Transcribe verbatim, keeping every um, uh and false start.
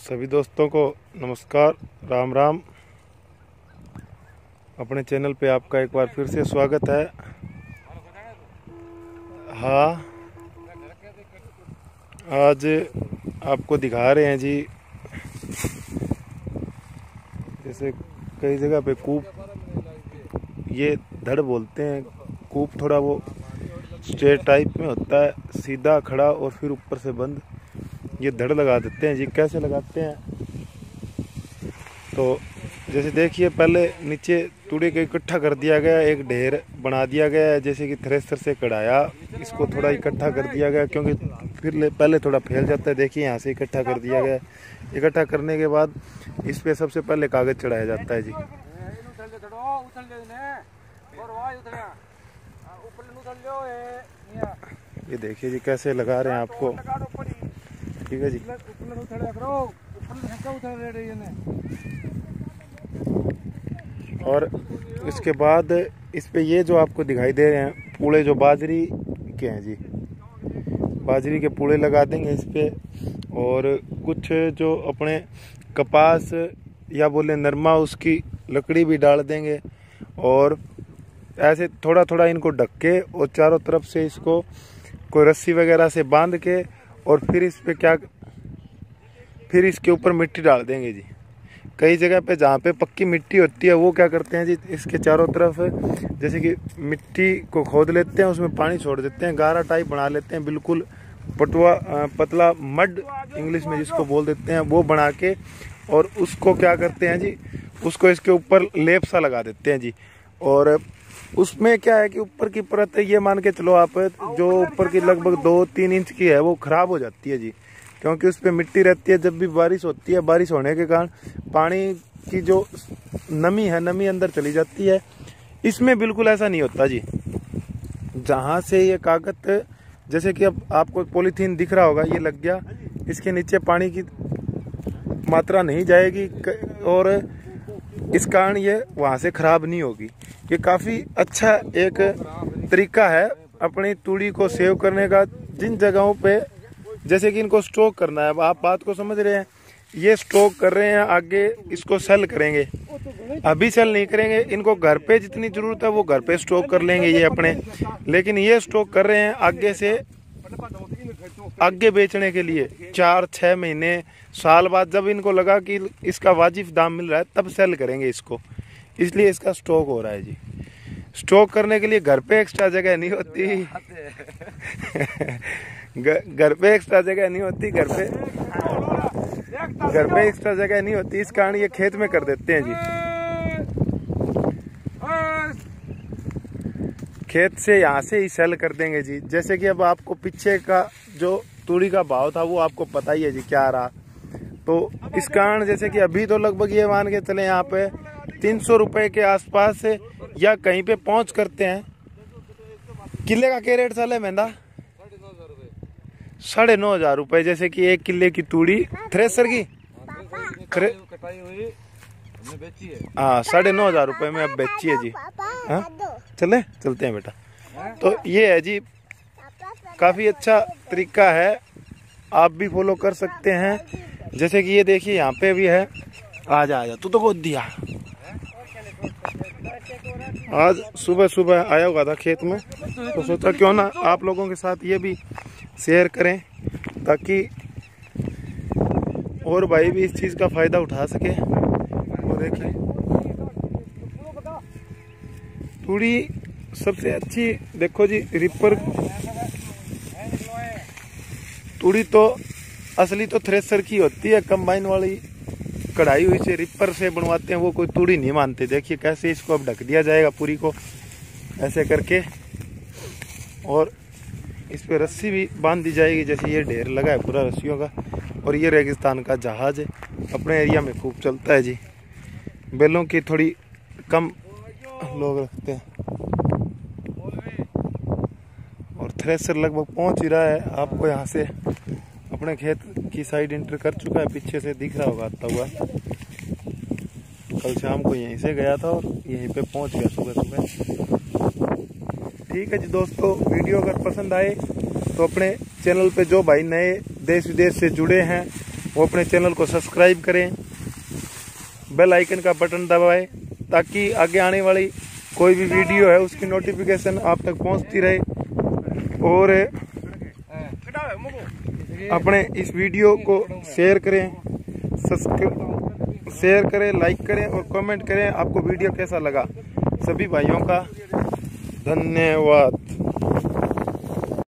सभी दोस्तों को नमस्कार, राम राम। अपने चैनल पे आपका एक बार फिर से स्वागत है। हाँ, आज आपको दिखा रहे हैं जी, जैसे कई जगह पे कूप, ये धड़ बोलते हैं। कूप थोड़ा वो स्ट्रेट टाइप में होता है, सीधा खड़ा और फिर ऊपर से बंद। ये धड़ लगा देते हैं जी। कैसे लगाते हैं तो जैसे देखिए, पहले नीचे तूड़ी को इकट्ठा कर दिया गया, एक ढेर बना दिया गया है, जैसे कि थ्रेसर से कढ़ाया, इसको थोड़ा इकट्ठा कर दिया गया, क्योंकि फिर पहले थोड़ा फैल जाता है। देखिए यहाँ से इकट्ठा कर दिया गया। इकट्ठा करने के बाद इस पे सबसे पहले कागज चढ़ाया जाता है जी। ये देखिए जी कैसे लगा रहे हैं आपको, ठीक है जी। और इसके बाद इस पे ये जो आपको दिखाई दे रहे हैं पूड़े, जो बाजरी के हैं जी, बाजरी के पूड़े लगा देंगे इस पे। और कुछ जो अपने कपास या बोले नरमा, उसकी लकड़ी भी डाल देंगे। और ऐसे थोड़ा थोड़ा इनको ढक के और चारों तरफ से इसको कोई रस्सी वगैरह से बांध के, और फिर इस पे क्या, फिर इसके ऊपर मिट्टी डाल देंगे जी। कई जगह पे जहाँ पे पक्की मिट्टी होती है वो क्या करते हैं जी, इसके चारों तरफ जैसे कि मिट्टी को खोद लेते हैं, उसमें पानी छोड़ देते हैं, गारा टाइप बना लेते हैं, बिल्कुल पटवा पतला मड इंग्लिश में जिसको बोल देते हैं, वो बना के, और उसको क्या करते हैं जी, उसको इसके ऊपर लेप सा लगा देते हैं जी। और उसमें क्या है कि ऊपर की परत, ये मान के चलो आप, जो ऊपर की लगभग दो तीन इंच की है, वो खराब हो जाती है जी, क्योंकि उस पर मिट्टी रहती है। जब भी बारिश होती है, बारिश होने के कारण पानी की जो नमी है, नमी अंदर चली जाती है। इसमें बिल्कुल ऐसा नहीं होता जी। जहाँ से ये कागज, जैसे कि अब आपको पॉलीथीन दिख रहा होगा, ये लग गया, इसके नीचे पानी की मात्रा नहीं जाएगी और इस कारण ये वहाँ से खराब नहीं होगी। ये काफ़ी अच्छा एक तरीका है अपनी तूड़ी को सेव करने का। जिन जगहों पे जैसे कि इनको स्टॉक करना है, अब आप बात को समझ रहे हैं, ये स्टॉक कर रहे हैं, आगे इसको सेल करेंगे। अभी सेल नहीं करेंगे, इनको घर पे जितनी ज़रूरत है वो घर पे स्टॉक कर लेंगे ये अपने, लेकिन ये स्टॉक कर रहे हैं आगे से आगे बेचने के लिए। चार छः महीने साल बाद जब इनको लगा कि इसका वाजिब दाम मिल रहा है, तब सेल करेंगे इसको, इसलिए इसका स्टॉक हो रहा है जी। स्टॉक करने के लिए घर पे एक्स्ट्रा जगह नहीं होती घर पे एक्स्ट्रा जगह नहीं होती घर पे घर पे एक्स्ट्रा जगह नहीं होती, इस कारण ये खेत में कर देते हैं जी। खेत से यहाँ से ही सेल कर देंगे जी। जैसे कि अब आपको पीछे का जो तूड़ी का भाव था वो आपको पता ही है जी क्या रहा, तो इस कारण जैसे कि अभी तो लगभग ये मान के चले यहाँ पे तीन सौ रुपये के आसपास या कहीं पे पहुँच करते हैं। किले का क्या रेट चल है महंगा? साढ़े नौ हजार रुपये। जैसे कि एक किले की तूड़ी थ्रेसर की हाँ साढ़े नौ हजार रुपये में अब बेची है जी। हाँ चले चलते हैं बेटा। तो ये है जी, काफ़ी अच्छा तरीका है, आप भी फॉलो कर सकते हैं। जैसे कि ये देखिए यहाँ पे भी है। आ जा आ जा, तू तो गोद दिया। आज सुबह सुबह आया हुआ था खेत में, तो सोचा क्यों ना आप लोगों के साथ ये भी शेयर करें, ताकि और भाई भी इस चीज़ का फ़ायदा उठा सके। और देखिए तूड़ी सबसे अच्छी, देखो जी, रिपर तूड़ी तो असली तो थ्रेसर की होती है, कंबाइन वाली कढ़ाई हुई से रिपर से बनवाते हैं, वो कोई तूड़ी नहीं मानते। देखिए कैसे इसको अब ढक दिया जाएगा पूरी को ऐसे करके, और इस पे रस्सी भी बांध दी जाएगी। जैसे ये ढेर लगा है पूरा रस्सियों का, और ये रेगिस्तान का जहाज है, अपने एरिया में खूब चलता है जी। बैलों की थोड़ी कम लोग रखते हैं, और थ्रेसर लगभग पहुंच ही रहा है। आपको यहाँ से अपने खेत की साइड इंटर कर चुका है, पीछे से दिख रहा होगा आता हुआ। कल शाम को यहीं से गया था और यहीं पे पहुंच गया सुबह सुबह। ठीक है जी दोस्तों, वीडियो अगर पसंद आए तो अपने चैनल पे जो भाई नए देश विदेश से जुड़े हैं वो अपने चैनल को सब्सक्राइब करें, बेल आइकन का बटन दबाएं ताकि आगे आने वाली कोई भी वीडियो है उसकी नोटिफिकेशन आप तक पहुंचती रहे। और अपने इस वीडियो को शेयर करें, सब्सक्राइब शेयर करें, लाइक करें और कमेंट करें आपको वीडियो कैसा लगा। सभी भाइयों का धन्यवाद।